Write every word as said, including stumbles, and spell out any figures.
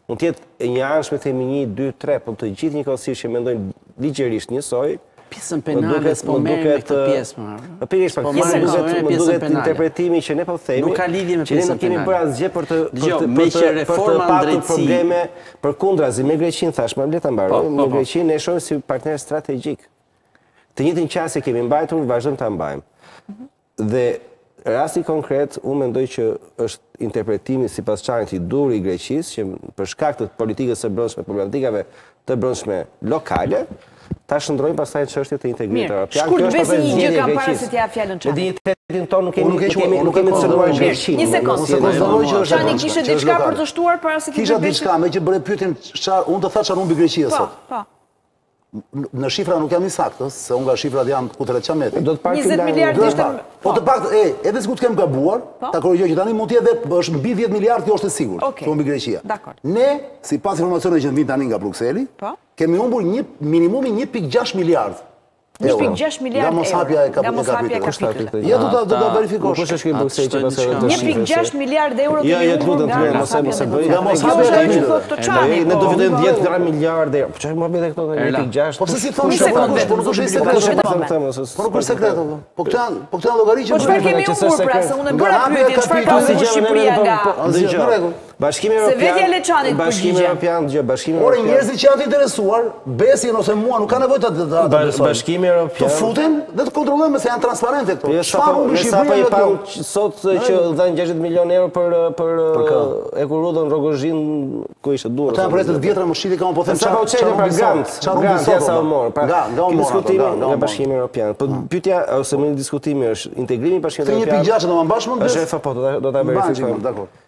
mund të jetë e një anshme, themi një, dy, tre, po të gjithë njëkohësisht që mendojnë ligjerisht njësoj. Pjesën penale s'po merrem me këtë pjesë më. Po pikërisht, po më duket interpretimi që ne po themi. Nuk ka lidhje me pjesën penale. Që ne kemi bërë asgjë për të me që reforma në drejtësi probleme përkundrazi me Greqinë, thashmë, le ta mbaroj. Me Greqinë ne shohim si partner strategjik. Të njëjtën qasje kemi mbajtur, vazhdojmë ta mbajmë. Dhe rasti konkret, unë mendoj që është interpretimi sipas çanit i dur i Greqisë, që për shkak të politikës së brendshme, problematikave të brendshme lokale, ta shndrojmë pastaj çështjet e integrimit evropian. Shkurt besi një gjë kam para se t'ja fjalën Çani. Dignitetin tonë nuk kemi nuk kemi të cënuar Greqinë. Një sekondë. Çani kishte diçka për të shtuar para se të kisha diçka me që bëre pyetjen çfarë unë të thash çfarë humbi Greqia sot. Po. Në shifra nuk jam i saktë, se unë nga shifrat jam ku tret çameti. Do të pak njëzet miliardë ishte. Po të pak, e, edhe sikur të kem gabuar, ta korrigjoj që tani mund të jetë është mbi dhjetë miliardë, kjo është e sigurt. Që humbi Greqia. Ne, sipas informacioneve që vijnë tani nga Brukseli, kemi humbur një minimumi një pikë gjashtë miliardë. një pikë gjashtë miliardë euro. Nga mos hapja e kapitullit. Ja do ta verifikosh. Kush është ky Brukseli që pastaj do të një pikë gjashtë miliardë euro kemi humbur. Jo, jo, lutem të mos e mos e bëj. Nga mos hapja e kapitullit. Ne do fillojmë dhjetë miliardë euro. Po çfarë më bëhet këto një pikë gjashtë? Po pse si thonë sekondë, po nuk është sekret. Po nuk është sekret. Po këto janë, po këto janë llogari që po çfarë kemi humbur pra se unë bëra pyetje çfarë ka humbur Shqipëria nga Bashkimi Evropian. Se vetja Leçanit Bashkimi Evropian, dëgjoj, Bashkimi Evropian. Por njerëzit që janë të interesuar, besin ose mua nuk kanë nevojë të ta besojnë. Bashkimi Evropian. Të futen dhe të kontrollojmë se janë transparente këto. Çfarë humbi Shqipëria me këto? Sot që dhanë gjashtëdhjetë milionë euro për për Ekurudhën, Rogozhin, ku ishte duar. Ata projekte të vjetra më shiti kam po them çfarë çfarë për grant, grant ja sa u mor. Pra, diskutimi nga Bashkimi Evropian. Po pyetja ose më diskutimi është integrimi i Bashkimit Evropian. Një pikë gjashtë do ta mbash mend. Është po do ta verifikojmë.